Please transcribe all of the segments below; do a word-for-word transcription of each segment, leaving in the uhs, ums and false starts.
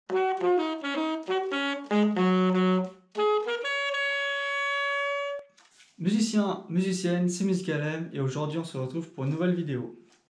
Musiciens, musiciennes, c'est Musicalem et aujourd'hui on se retrouve pour une nouvelle vidéo.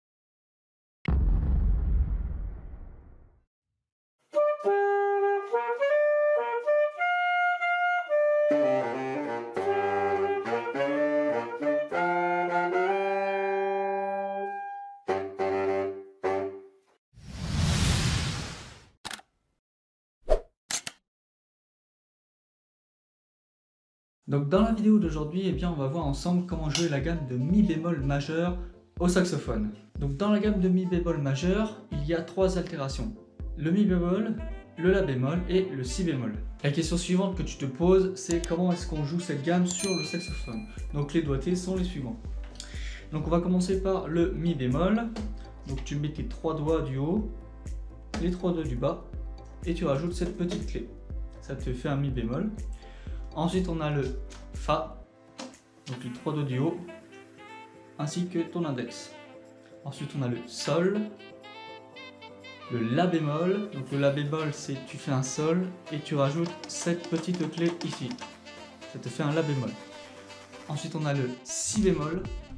Donc dans la vidéo d'aujourd'hui, eh bien, on va voir ensemble comment jouer la gamme de Mi bémol majeur au saxophone. Donc dans la gamme de Mi bémol majeur, il y a trois altérations. Le Mi bémol, le La bémol et le Si bémol. La question suivante que tu te poses, c'est comment est-ce qu'on joue cette gamme sur le saxophone. Donc les doigtés sont les suivants. Donc on va commencer par le Mi bémol. Donc tu mets tes trois doigts du haut, les trois doigts du bas et tu rajoutes cette petite clé. Ça te fait un Mi bémol. Ensuite, on a le Fa, donc les trois doigts du haut, ainsi que ton index. Ensuite, on a le Sol, le La bémol. Donc le La bémol, c'est tu fais un Sol et tu rajoutes cette petite clé ici. Ça te fait un La bémol. Ensuite, on a le Si bémol.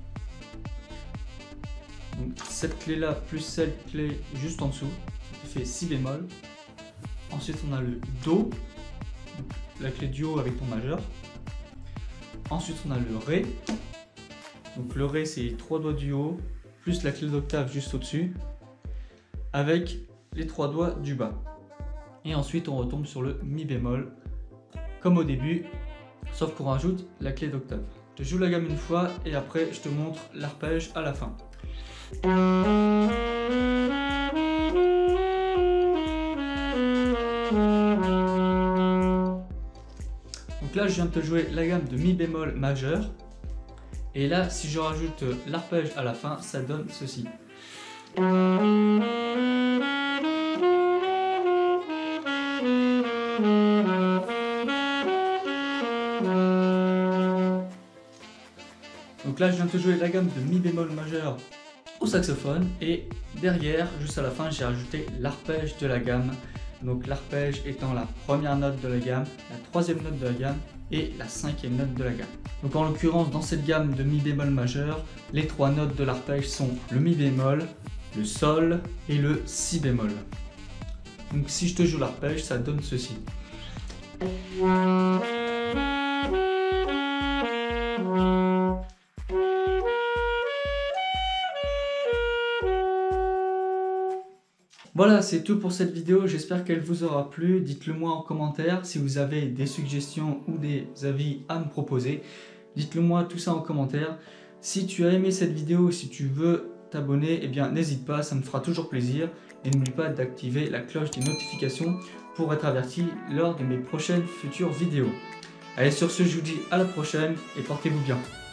Donc cette clé-là plus cette clé juste en dessous, ça te fait Si bémol. Ensuite, on a le Do. Donc, la clé du haut avec ton majeur. Ensuite on a le Ré. Donc le Ré c'est les trois doigts du haut plus la clé d'octave juste au dessus avec les trois doigts du bas. Et ensuite on retombe sur le Mi bémol comme au début, sauf qu'on rajoute la clé d'octave. Je te joue la gamme une fois et après je te montre l'arpège à la fin. Donc là, je viens de te jouer la gamme de Mi bémol majeur. Et là, si je rajoute l'arpège à la fin, ça donne ceci. Donc là, je viens de te jouer la gamme de Mi bémol majeur au saxophone. Et derrière, juste à la fin, j'ai rajouté l'arpège de la gamme. Donc l'arpège étant la première note de la gamme, la troisième note de la gamme et la cinquième note de la gamme. Donc en l'occurrence dans cette gamme de Mi bémol majeur, les trois notes de l'arpège sont le Mi bémol, le Sol et le Si bémol. Donc si je te joue l'arpège, ça donne ceci. Voilà, c'est tout pour cette vidéo, j'espère qu'elle vous aura plu. Dites-le moi en commentaire si vous avez des suggestions ou des avis à me proposer. Dites-le moi tout ça en commentaire. Si tu as aimé cette vidéo, si tu veux t'abonner, eh bien n'hésite pas, ça me fera toujours plaisir. Et n'oublie pas d'activer la cloche des notifications pour être averti lors de mes prochaines futures vidéos. Allez, sur ce, je vous dis à la prochaine et portez-vous bien.